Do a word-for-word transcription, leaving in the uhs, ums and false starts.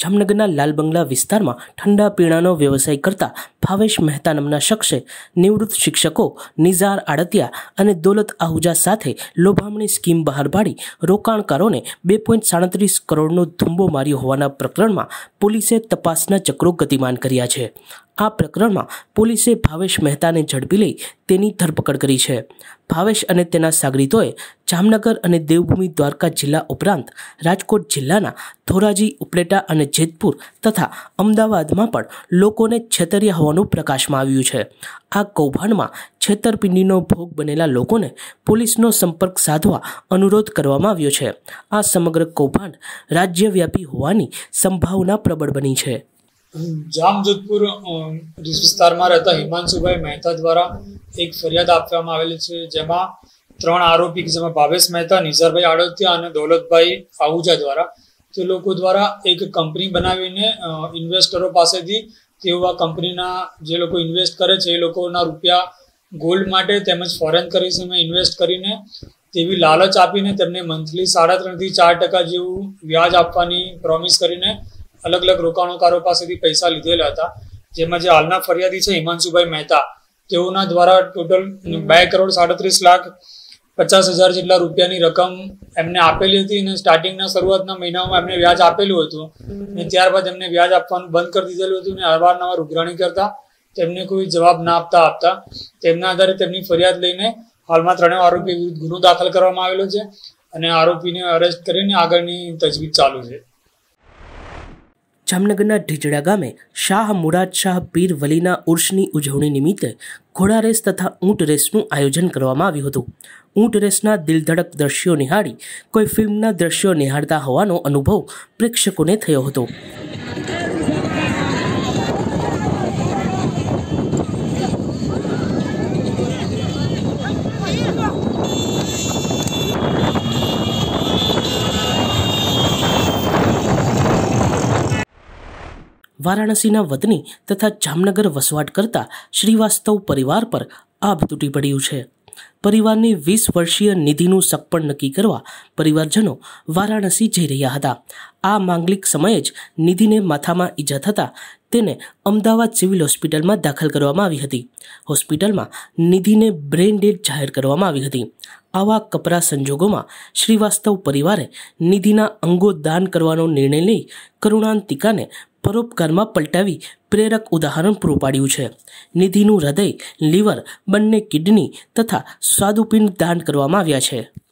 જામનગરના લાલ બંગલા વિસ્તારમાં ઠંડા પીણાનો વ્યવસાય કરતા ભાવેશ મહેતા નામના શખ્સે નિવૃત્ત શિક્ષકો નિઝાર આડતિયા અને દોલત આહુજા સાથે લોભામણી સ્કીમ બહાર પાડી રોકાણકારોને બે પોઈન્ટ સાડત્રીસ કરોડનો ધુંબો માર્યો હોવાના પ્રકરણમાં પોલીસે તપાસના ચક્રો ગતિમાન કર્યા છે। આ પ્રકરણમાં પોલીસે ભાવેશ મહેતાને ઝડપી લઈ તેની ધરપકડ કરી છે। ભાવેશ અને તેના સાગરીતોએ જામનગર અને દેવભૂમિ દ્વારકા જિલ્લા ઉપરાંત રાજકોટ જિલ્લાના ધોરાજી, ઉપલેટા અને જેતપુર તથા અમદાવાદમાં પણ લોકોને છેતર્યા હોવાનું પ્રકાશમાં આવ્યું છે। આ કૌભાંડમાં છેતરપિંડીનો ભોગ બનેલા લોકોને પોલીસનો સંપર્ક સાધવા અનુરોધ કરવામાં આવ્યો છે। આ સમગ્ર કૌભાંડ રાજ્યવ્યાપી હોવાની સંભાવના પ્રબળ બની છે। જામજોધપુર વિસ્તારમાં રહેતા હિમાંશુભાઈ મહેતા દ્વારા એક ફરિયાદ આપવામાં આવેલી છે, જેમાં ત્રણ આરોપી જેમાં ભાવેશ મહેતા, નિઝારભાઈ આડતિયા અને દૌલતભાઈ આહુજા દ્વારા તે લોકો દ્વારા એક કંપની બનાવીને ઇન્વેસ્ટરો પાસેથી તેઓ આ કંપનીના જે લોકો ઇન્વેસ્ટ કરે છે એ લોકોના રૂપિયા ગોલ્ડ માટે તેમજ ફોરેન કરન્સીમાં ઇન્વેસ્ટ કરીને તેવી લાલચ આપીને તેમને મંથલી સાડા ત્રણથી ચાર ટકા જેવું વ્યાજ આપવાની પ્રોમિસ કરીને અલગ અલગ રોકાણકારો પાસેથી પૈસા લીધેલા હતા। જેમાં જે હાલના ફરિયાદી છે હિમાંશુભાઈ મહેતા, તેઓના દ્વારા ટોટલ બે કરોડ સાડત્રીસ લાખ પચાસ હજાર જેટલા રૂપિયાની રકમ એમને આપેલી હતી અને સ્ટાર્ટિંગના શરૂઆતના મહિનાઓમાં એમને વ્યાજ આપેલું હતું અને ત્યારબાદ એમને વ્યાજ આપવાનું બંધ કરી દીધેલું હતું અને અવારનવાર ઉઘરાણી કરતા તેમને કોઈ જવાબ ના આપતા આપતા તેમના આધારે તેમની ફરિયાદ લઈને હાલમાં ત્રણેય આરોપી વિરુદ્ધ ગુનો દાખલ કરવામાં આવેલો છે અને આરોપીને અરેસ્ટ કરીને આગળની તજવીજ ચાલુ છે। જામનગરના ઢીજડા ગામે શાહ મુરાદ શાહ પીર વલીના ઉર્ષની ઉજવણી નિમિત્તે ઘોડા રેસ તથા ઊંટ રેસનું આયોજન કરવામાં આવ્યું હતું। ઊંટ રેસના દિલધડક દ્રશ્યો નિહાળી કોઈ ફિલ્મના દ્રશ્યો નિહાળતા હોવાનો અનુભવ પ્રેક્ષકોને થયો હતો। વારાણસીના વતની તથા જામનગર વસવાટ કરતા શ્રીવાસ્તવ પરિવાર પર આભ તૂટી પડ્યું છે। પરિવારની વીસ વર્ષીય નિધિનું સગપણ નક્કી કરવા પરિવારજનો વારાણસી જઈ રહ્યા હતા। આ માંગલિક સમયે જ નિધિને માથામાં ઈજા થતાં તેને અમદાવાદ સિવિલ હોસ્પિટલમાં દાખલ કરવામાં આવી હતી। હોસ્પિટલમાં નિધિને બ્રેઇન ડેડ જાહેર કરવામાં આવી હતી। આવા કપરા સંજોગોમાં શ્રીવાસ્તવ પરિવારે નિધિના અંગો દાન કરવાનો નિર્ણય લઈ કરુણાંતિકાને પરોપકારમાં પલટાવી પ્રેરક ઉદાહરણ પૂરું પાડ્યું છે। નિધિનું હૃદય, લીવર, બંને કિડની તથા સ્વાદુપિંડ દાન કરવામાં આવ્યા છે।